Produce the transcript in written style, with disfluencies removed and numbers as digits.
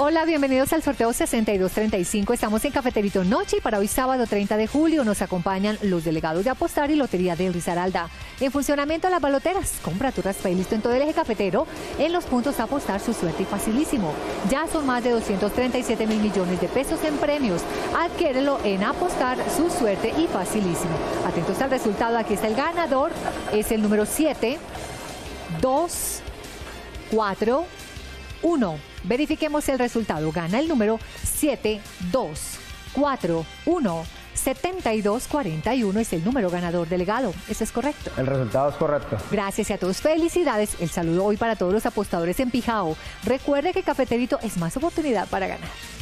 Hola, bienvenidos al sorteo 6235. Estamos en Cafeterito Noche y para hoy sábado 30 de julio nos acompañan los delegados de Apostar y Lotería de Risaralda. En funcionamiento las baloteras. Compra tu raspa y listo en todo el eje cafetero. En los puntos Apostar, su suerte y facilísimo. Ya son más de 237 mil millones de pesos en premios. Adquiérelo en Apostar, su suerte y facilísimo. Atentos al resultado, aquí está el ganador. Es el número 7, 2, 4, 1. Verifiquemos el resultado. Gana el número 7241. 7241 es el número ganador, delegado. ¿Eso es correcto? El resultado es correcto. Gracias y a todos. Felicidades. El saludo hoy para todos los apostadores en Pijao. Recuerde que Cafeterito es más oportunidad para ganar.